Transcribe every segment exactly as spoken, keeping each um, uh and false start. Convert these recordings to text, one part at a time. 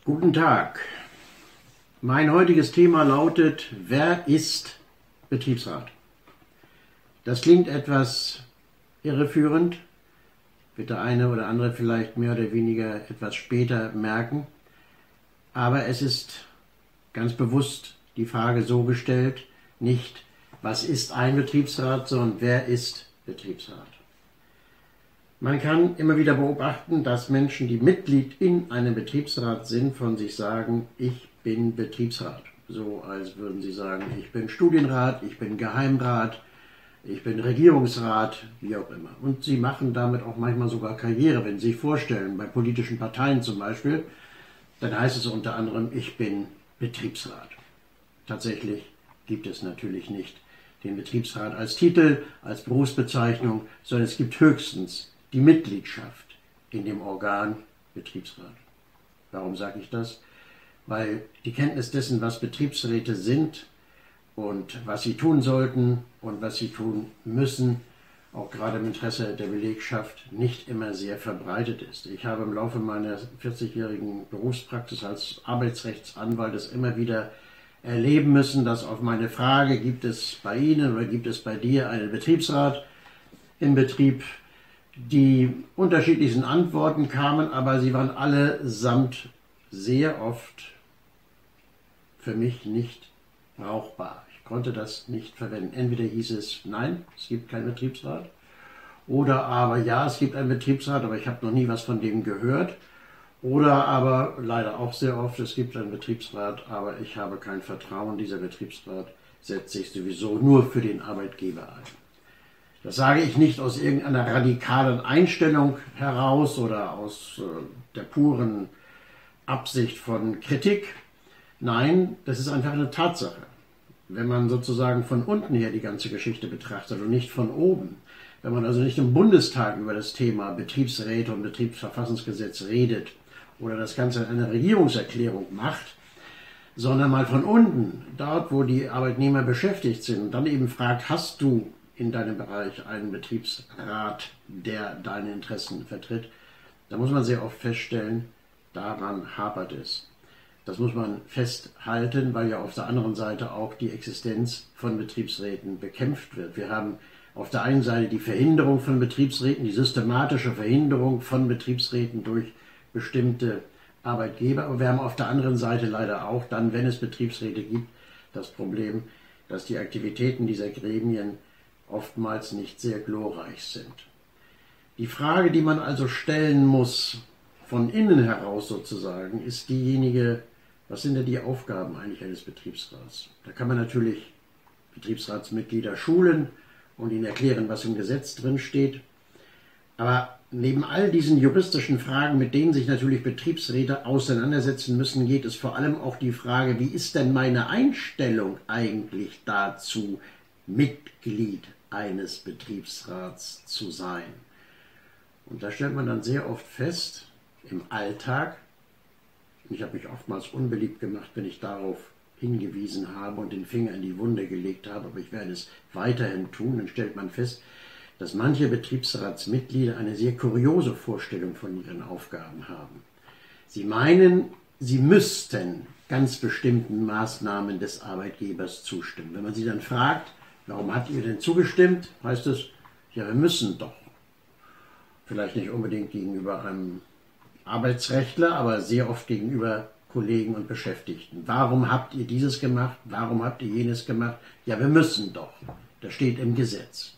Guten Tag. Mein heutiges Thema lautet: Wer ist Betriebsrat? Das klingt etwas irreführend, wird der eine oder andere vielleicht mehr oder weniger etwas später merken, aber es ist ganz bewusst die Frage so gestellt, nicht was ist ein Betriebsrat, sondern wer ist Betriebsrat? Man kann immer wieder beobachten, dass Menschen, die Mitglied in einem Betriebsrat sind, von sich sagen, ich bin Betriebsrat. So als würden sie sagen, ich bin Studienrat, ich bin Geheimrat, ich bin Regierungsrat, wie auch immer. Und sie machen damit auch manchmal sogar Karriere, wenn sie sich vorstellen, bei politischen Parteien zum Beispiel, dann heißt es unter anderem, ich bin Betriebsrat. Tatsächlich gibt es natürlich nicht den Betriebsrat als Titel, als Berufsbezeichnung, sondern es gibt höchstens die Mitgliedschaft in dem Organ Betriebsrat. Warum sage ich das? Weil die Kenntnis dessen, was Betriebsräte sind und was sie tun sollten und was sie tun müssen, auch gerade im Interesse der Belegschaft, nicht immer sehr verbreitet ist. Ich habe im Laufe meiner vierzigjährigen Berufspraxis als Arbeitsrechtsanwalt es immer wieder erleben müssen, dass auf meine Frage, gibt es bei Ihnen oder gibt es bei dir einen Betriebsrat im Betrieb, die unterschiedlichsten Antworten kamen, aber sie waren allesamt sehr oft für mich nicht brauchbar. Ich konnte das nicht verwenden. Entweder hieß es, nein, es gibt keinen Betriebsrat, oder aber, ja, es gibt einen Betriebsrat, aber ich habe noch nie was von dem gehört, oder aber, leider auch sehr oft, es gibt einen Betriebsrat, aber ich habe kein Vertrauen, dieser Betriebsrat setzt sich sowieso nur für den Arbeitgeber ein. Das sage ich nicht aus irgendeiner radikalen Einstellung heraus oder aus äh, der puren Absicht von Kritik. Nein, das ist einfach eine Tatsache. Wenn man sozusagen von unten her die ganze Geschichte betrachtet und nicht von oben, wenn man also nicht im Bundestag über das Thema Betriebsräte und Betriebsverfassungsgesetz redet oder das Ganze in einer Regierungserklärung macht, sondern mal von unten, dort wo die Arbeitnehmer beschäftigt sind, und dann eben fragt, hast du in deinem Bereich einen Betriebsrat, der deine Interessen vertritt, da muss man sehr oft feststellen, daran hapert es. Das muss man festhalten, weil ja auf der anderen Seite auch die Existenz von Betriebsräten bekämpft wird. Wir haben auf der einen Seite die Verhinderung von Betriebsräten, die systematische Verhinderung von Betriebsräten durch bestimmte Arbeitgeber, aber wir haben auf der anderen Seite leider auch dann, wenn es Betriebsräte gibt, das Problem, dass die Aktivitäten dieser Gremien oftmals nicht sehr glorreich sind. Die Frage, die man also stellen muss, von innen heraus sozusagen, ist diejenige, was sind denn die Aufgaben eigentlich eines Betriebsrats? Da kann man natürlich Betriebsratsmitglieder schulen und ihnen erklären, was im Gesetz drin steht. Aber neben all diesen juristischen Fragen, mit denen sich natürlich Betriebsräte auseinandersetzen müssen, geht es vor allem auch die Frage, wie ist denn meine Einstellung eigentlich dazu, Mitglied eines Betriebsrats zu sein? Und da stellt man dann sehr oft fest, im Alltag, und ich habe mich oftmals unbeliebt gemacht, wenn ich darauf hingewiesen habe und den Finger in die Wunde gelegt habe, aber ich werde es weiterhin tun, dann stellt man fest, dass manche Betriebsratsmitglieder eine sehr kuriose Vorstellung von ihren Aufgaben haben. Sie meinen, sie müssten ganz bestimmten Maßnahmen des Arbeitgebers zustimmen. Wenn man sie dann fragt, warum habt ihr denn zugestimmt, heißt es, ja, wir müssen doch. Vielleicht nicht unbedingt gegenüber einem Arbeitsrechtler, aber sehr oft gegenüber Kollegen und Beschäftigten. Warum habt ihr dieses gemacht? Warum habt ihr jenes gemacht? Ja, wir müssen doch. Das steht im Gesetz.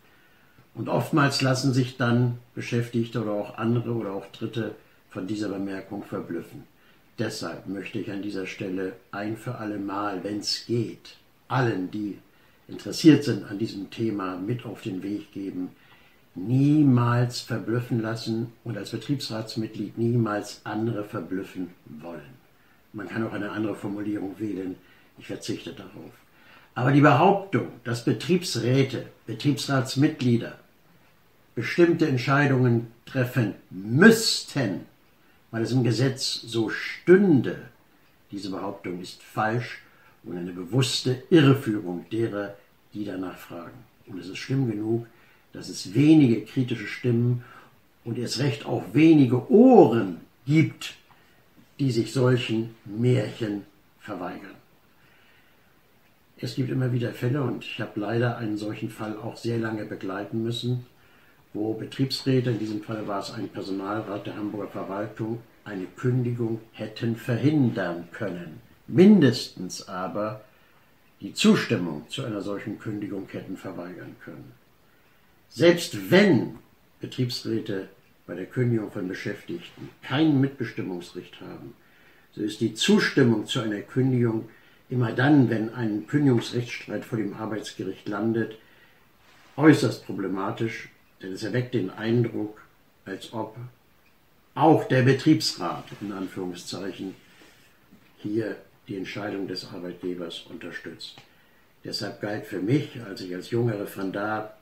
Und oftmals lassen sich dann Beschäftigte oder auch andere oder auch Dritte von dieser Bemerkung verblüffen. Deshalb möchte ich an dieser Stelle ein für alle Mal, wenn es geht, allen, die interessiert sind an diesem Thema, mit auf den Weg geben, niemals verblüffen lassen und als Betriebsratsmitglied niemals andere verblüffen wollen. Man kann auch eine andere Formulierung wählen, ich verzichte darauf. Aber die Behauptung, dass Betriebsräte, Betriebsratsmitglieder bestimmte Entscheidungen treffen müssten, weil es im Gesetz so stünde, diese Behauptung ist falsch und eine bewusste Irreführung derer, die danach fragen. Und es ist schlimm genug, dass es wenige kritische Stimmen und erst recht auch wenige Ohren gibt, die sich solchen Märchen verweigern. Es gibt immer wieder Fälle, und ich habe leider einen solchen Fall auch sehr lange begleiten müssen, wo Betriebsräte, in diesem Fall war es ein Personalrat der Hamburger Verwaltung, eine Kündigung hätten verhindern können. Mindestens aber die Zustimmung zu einer solchen Kündigung hätten verweigern können. Selbst wenn Betriebsräte bei der Kündigung von Beschäftigten kein Mitbestimmungsrecht haben, so ist die Zustimmung zu einer Kündigung immer dann, wenn ein Kündigungsrechtsstreit vor dem Arbeitsgericht landet, äußerst problematisch, denn es erweckt den Eindruck, als ob auch der Betriebsrat, in Anführungszeichen, hier die Entscheidung des Arbeitgebers unterstützt. Deshalb galt für mich, als ich als junger Referendar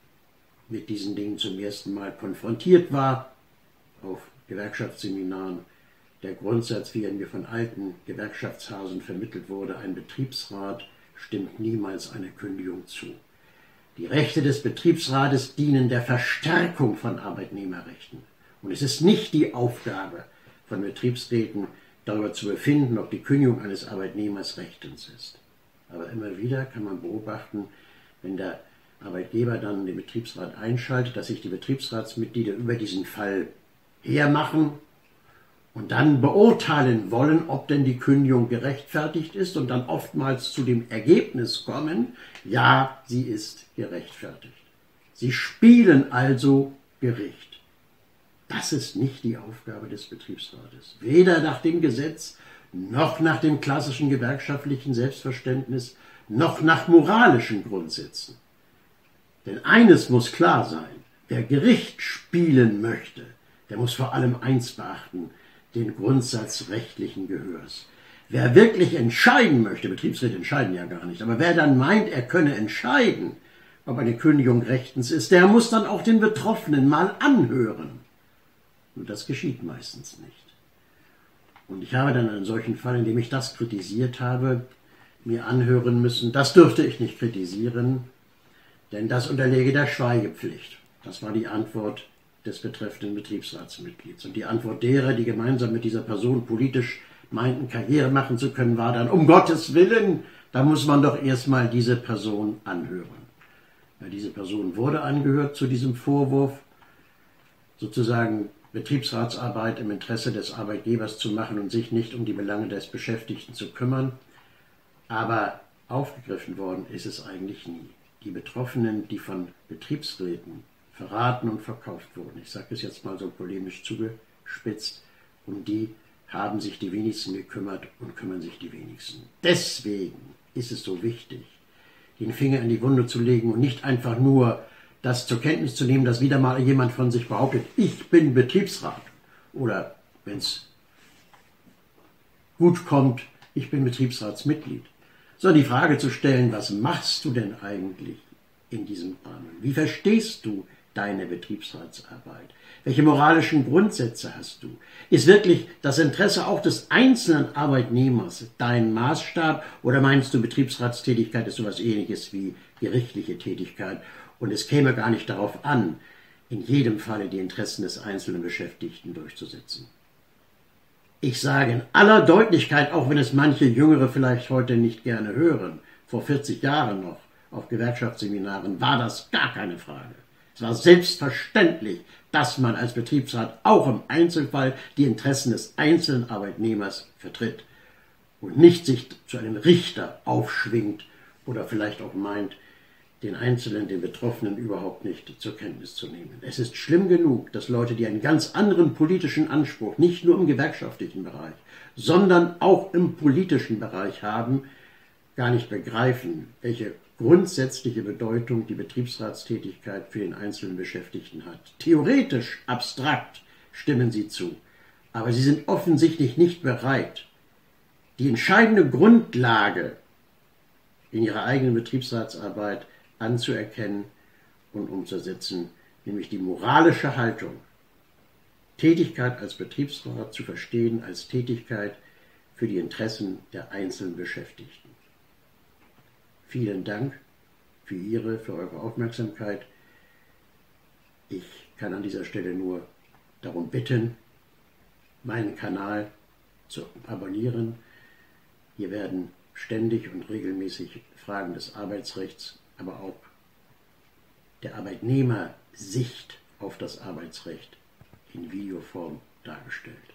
mit diesen Dingen zum ersten Mal konfrontiert war, auf Gewerkschaftsseminaren, der Grundsatz, wie er mir von alten Gewerkschaftshasen vermittelt wurde: ein Betriebsrat stimmt niemals einer Kündigung zu. Die Rechte des Betriebsrates dienen der Verstärkung von Arbeitnehmerrechten. Und es ist nicht die Aufgabe von Betriebsräten, darüber zu befinden, ob die Kündigung eines Arbeitnehmers rechtens ist. Aber immer wieder kann man beobachten, wenn der Arbeitgeber dann den Betriebsrat einschaltet, dass sich die Betriebsratsmitglieder über diesen Fall hermachen und dann beurteilen wollen, ob denn die Kündigung gerechtfertigt ist, und dann oftmals zu dem Ergebnis kommen, ja, sie ist gerechtfertigt. Sie spielen also Gericht. Das ist nicht die Aufgabe des Betriebsrates. Weder nach dem Gesetz, noch nach dem klassischen gewerkschaftlichen Selbstverständnis, noch nach moralischen Grundsätzen. Denn eines muss klar sein: wer Gericht spielen möchte, der muss vor allem eins beachten: den Grundsatz rechtlichen Gehörs. Wer wirklich entscheiden möchte, Betriebsräte entscheiden ja gar nicht, aber wer dann meint, er könne entscheiden, ob eine Kündigung rechtens ist, der muss dann auch den Betroffenen mal anhören. Und das geschieht meistens nicht. Und ich habe dann einen solchen Fall, in dem ich das kritisiert habe, mir anhören müssen: das dürfte ich nicht kritisieren, denn das unterläge der Schweigepflicht. Das war die Antwort des betreffenden Betriebsratsmitglieds. Und die Antwort derer, die gemeinsam mit dieser Person politisch meinten, Karriere machen zu können, war dann: um Gottes Willen, da muss man doch erstmal diese Person anhören. Ja, diese Person wurde angehört zu diesem Vorwurf, sozusagen Betriebsratsarbeit im Interesse des Arbeitgebers zu machen und sich nicht um die Belange des Beschäftigten zu kümmern. Aber aufgegriffen worden ist es eigentlich nie. Die Betroffenen, die von Betriebsräten verraten und verkauft wurden, ich sage es jetzt mal so polemisch zugespitzt, um die haben sich die wenigsten gekümmert und kümmern sich die wenigsten. Deswegen ist es so wichtig, den Finger in die Wunde zu legen und nicht einfach nur das zur Kenntnis zu nehmen, dass wieder mal jemand von sich behauptet, ich bin Betriebsrat, oder wenn es gut kommt, ich bin Betriebsratsmitglied, sondern die Frage zu stellen: was machst du denn eigentlich in diesem Rahmen? Wie verstehst du deine Betriebsratsarbeit? Welche moralischen Grundsätze hast du? Ist wirklich das Interesse auch des einzelnen Arbeitnehmers dein Maßstab, oder meinst du, Betriebsratstätigkeit ist sowas Ähnliches wie gerichtliche Tätigkeit und es käme gar nicht darauf an, in jedem Falle die Interessen des einzelnen Beschäftigten durchzusetzen? Ich sage in aller Deutlichkeit, auch wenn es manche Jüngere vielleicht heute nicht gerne hören, vor vierzig Jahren noch auf Gewerkschaftsseminaren war das gar keine Frage. Es war selbstverständlich, dass man als Betriebsrat auch im Einzelfall die Interessen des einzelnen Arbeitnehmers vertritt und nicht sich zu einem Richter aufschwingt oder vielleicht auch meint, den Einzelnen, den Betroffenen überhaupt nicht zur Kenntnis zu nehmen. Es ist schlimm genug, dass Leute, die einen ganz anderen politischen Anspruch, nicht nur im gewerkschaftlichen Bereich, sondern auch im politischen Bereich haben, gar nicht begreifen, welche grundsätzliche Bedeutung die Betriebsratstätigkeit für den einzelnen Beschäftigten hat. Theoretisch, abstrakt stimmen sie zu, aber sie sind offensichtlich nicht bereit, die entscheidende Grundlage in ihrer eigenen Betriebsratsarbeit anzuerkennen und umzusetzen, nämlich die moralische Haltung, Tätigkeit als Betriebsrat zu verstehen als Tätigkeit für die Interessen der einzelnen Beschäftigten. Vielen Dank für Ihre, für eure Aufmerksamkeit. Ich kann an dieser Stelle nur darum bitten, meinen Kanal zu abonnieren. Hier werden ständig und regelmäßig Fragen des Arbeitsrechts, aber auch der Arbeitnehmersicht auf das Arbeitsrecht in Videoform dargestellt.